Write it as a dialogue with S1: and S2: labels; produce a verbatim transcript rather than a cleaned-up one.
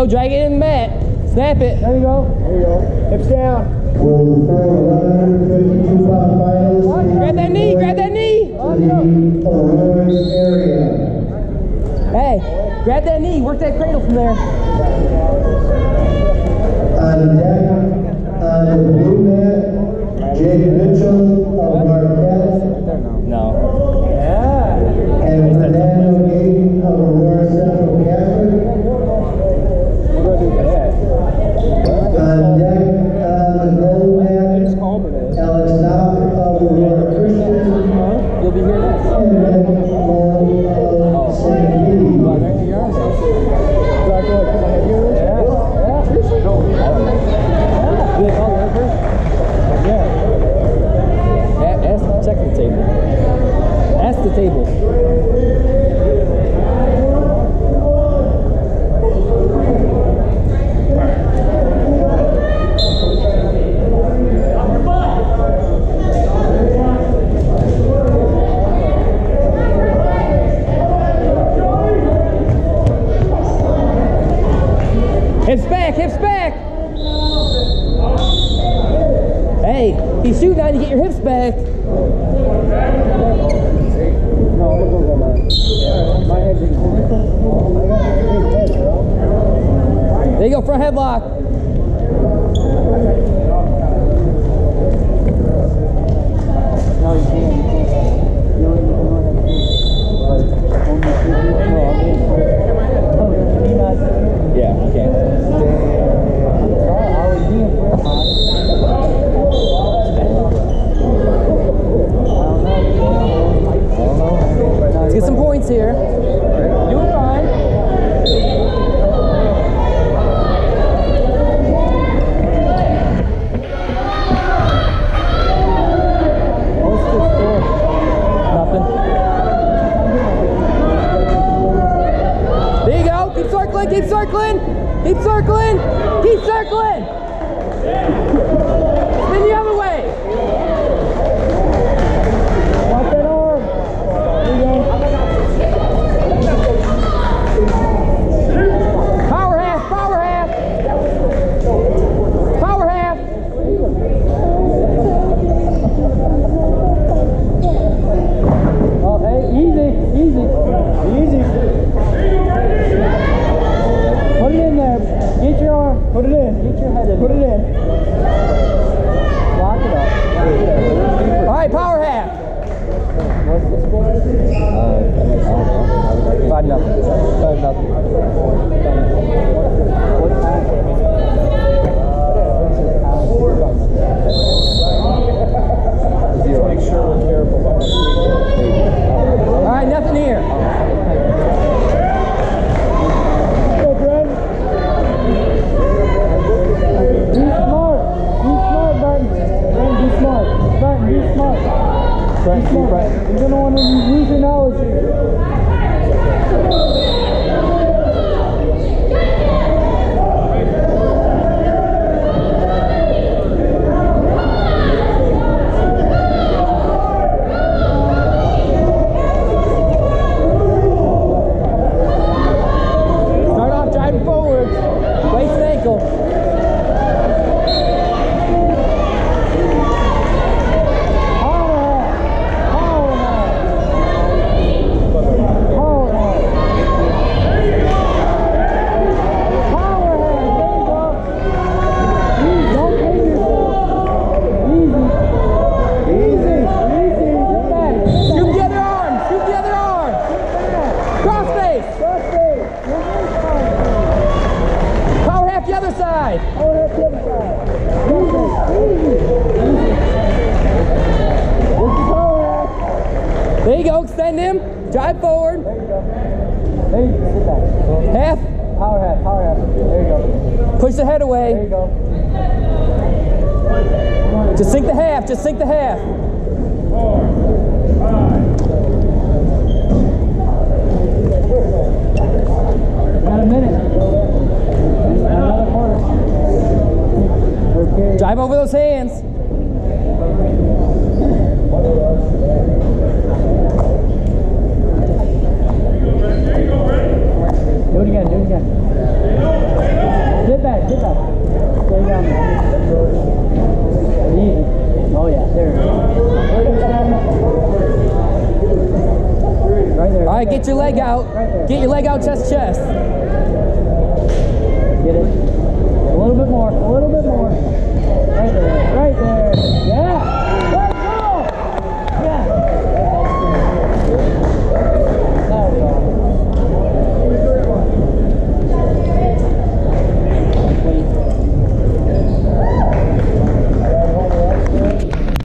S1: go, drag it in the mat. Snap it.
S2: There you go. There you go. Hips down.
S1: Grab that knee, grab that knee. Hey, grab that knee, work that cradle from there.
S3: On deck, on the blue mat, Jake Mitchell of Marquette.
S1: No.
S2: Yeah.
S3: And Fernando Gayton of Aurora Central Catholic.
S2: We're going to do that.
S3: On deck, on the gold mat, Alex Knopf of Aurora Christian.
S1: You'll be here next.
S3: And Nick Long of Saint Kitty.
S1: Ask, check the table. Ask the table. Hips back, hips back. Hey, he's shooting on you, get your hips back. There you go, front headlock.
S2: No, you can't. You can't. You don't even know how to do it.
S1: Yeah, okay. Let's get some points here. Doing fine. Nothing. There you go. Keep circling, keep circling. Keep circling. Keep circling. Spin the other way.
S2: Watch that arm. There you go.
S1: Power half, power half. Power half.
S2: Oh, hey, easy, easy, easy. Put it in there. Get your arm. Put it in. Get your head in. Put it in. Lock it up.
S1: All right, power half.
S2: What's the score?
S1: Five nothing.
S2: Five nothing. What time?
S1: Zero. Make sure we're careful about that. All right, nothing here.
S2: Go, Brent. Be smart. Be smart, Barton. Brent, be smart. Barton, be smart. Brent, be smart. You're going to want to use your knowledge here.
S1: Start off driving forward. Waist and ankle. Scoop the other arm. Scoop the other arm. Cross face. Power half the other side. There you go. Extend him. Drive forward.
S2: Hey, sit back.
S1: Half.
S2: Power half, power half. There you go.
S1: Push the head away.
S2: There you go.
S1: Just sink the half. Just sink the half.
S2: Got a minute. Another quarter. Okay.
S1: Drive over those hands.
S2: Do it again, do it again. Lay down there. Easy. Oh yeah, there it is. Right there.
S4: All right, get your leg out.
S2: Right there.
S4: Get your leg out, chest, chest.
S2: Get it. A little bit more. A little bit more. Right there. Right there. Yeah.